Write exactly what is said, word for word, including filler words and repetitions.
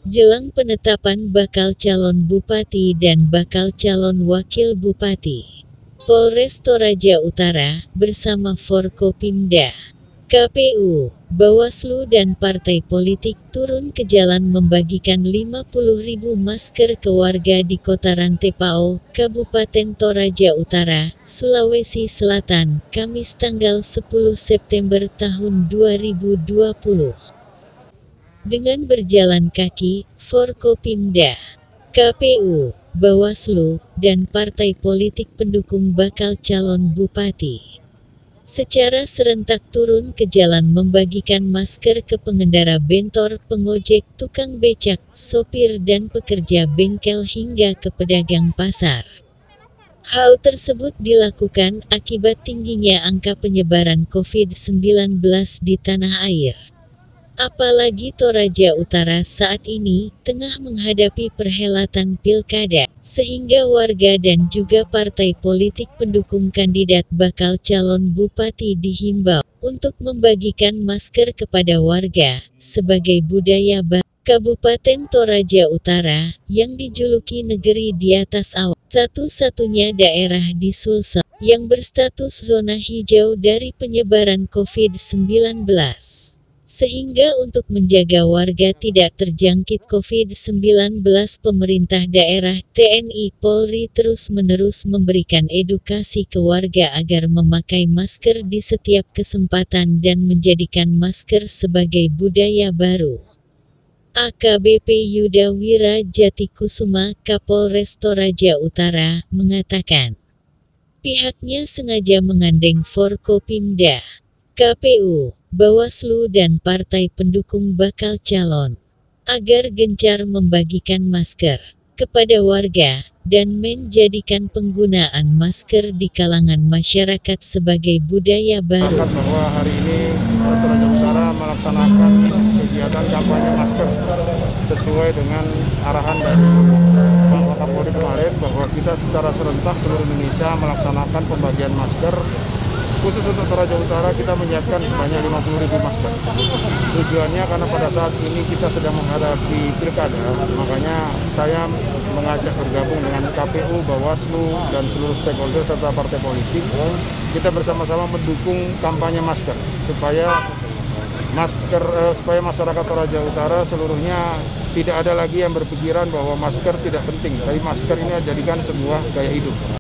Jelang penetapan bakal calon bupati dan bakal calon wakil bupati, Polres Toraja Utara bersama Forkopimda, K P U, Bawaslu dan partai politik turun ke jalan membagikan lima puluh ribu masker ke warga di Kota Rantepao, Kabupaten Toraja Utara, Sulawesi Selatan, Kamis tanggal sepuluh September tahun dua ribu dua puluh. Dengan berjalan kaki, Forkopimda, K P U, Bawaslu, dan partai politik pendukung bakal calon bupati secara serentak turun ke jalan membagikan masker ke pengendara bentor, pengojek, tukang becak, sopir dan pekerja bengkel hingga ke pedagang pasar. Hal tersebut dilakukan akibat tingginya angka penyebaran covid sembilan belas di tanah air. Apalagi Toraja Utara saat ini tengah menghadapi perhelatan pilkada, sehingga warga dan juga partai politik pendukung kandidat bakal calon bupati dihimbau untuk membagikan masker kepada warga sebagai budaya baru Kabupaten Toraja Utara yang dijuluki negeri di atas awan, satu-satunya daerah di Sulsel yang berstatus zona hijau dari penyebaran covid sembilan belas. Sehingga untuk menjaga warga tidak terjangkit covid sembilan belas, pemerintah daerah, T N I, Polri terus-menerus memberikan edukasi ke warga agar memakai masker di setiap kesempatan dan menjadikan masker sebagai budaya baru. A K B P Yuda Wira Jatikusuma, Kapolres Toraja Utara, mengatakan pihaknya sengaja menggandeng Forkopimda, K P U, Bawaslu dan partai pendukung bakal calon agar gencar membagikan masker kepada warga dan menjadikan penggunaan masker di kalangan masyarakat sebagai budaya baru. Bahwa hari ini Polres Toraja Utara melaksanakan kegiatan kampanye masker sesuai dengan arahan dari Pak Wakapolri kemarin, bahwa kita secara serentak seluruh Indonesia melaksanakan pembagian masker. Khusus untuk Toraja Utara kita menyiapkan sebanyak lima puluh ribu masker. Tujuannya karena pada saat ini kita sedang menghadapi pilkada, makanya saya mengajak bergabung dengan K P U, Bawaslu, dan seluruh stakeholder serta partai politik. Kita bersama-sama mendukung kampanye masker supaya masker eh, supaya masyarakat Toraja Utara seluruhnya tidak ada lagi yang berpikiran bahwa masker tidak penting, tapi masker ini jadikan sebuah gaya hidup.